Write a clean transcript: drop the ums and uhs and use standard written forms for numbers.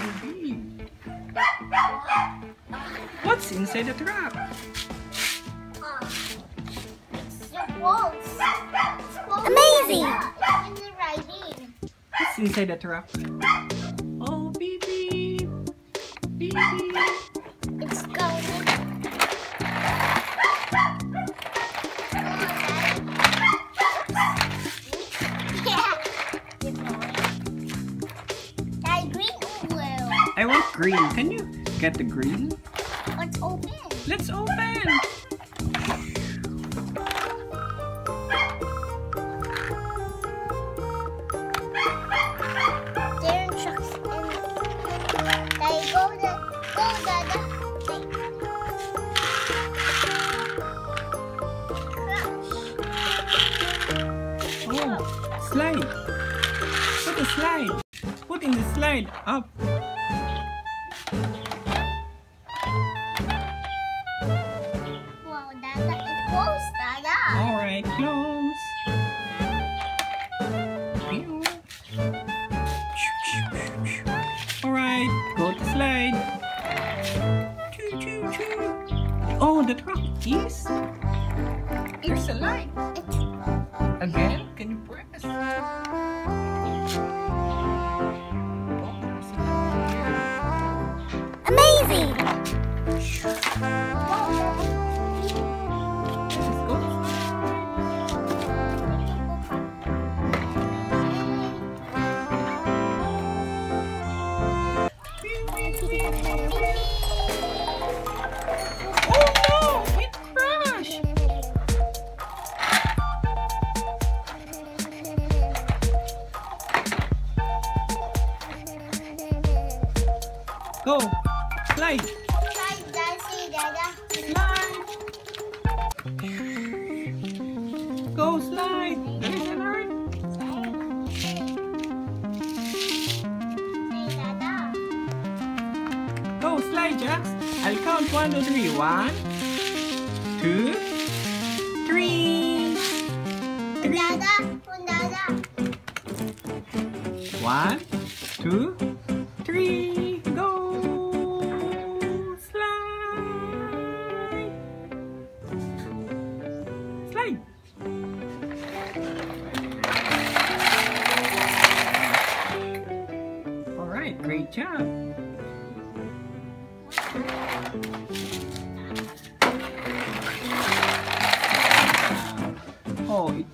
What's inside the trap? It's the balls. Amazing! What's inside the trap? Oh, baby! Baby! It's going. I want green. Can you get the green? Let's open. Let's open. There are trucks in. They go the Oh, slide. Put the slide. Put in the slide up. Wow, Dada, it closed, Dada. All right, close. All right, go to slide. Choo, choo, choo. Oh, the truck is. There's a light. Again, can you press? Amazing! Go! Slide! Slide, Dada. Slide! Go slide! There's an arm! Hey, Dada. Go slide, Jax! I'll count 1, 2, 3. 1, 2, 3. Dada. Dada. 1, 2, 3. Go! Slide! Slide! Alright, great job! Oh, it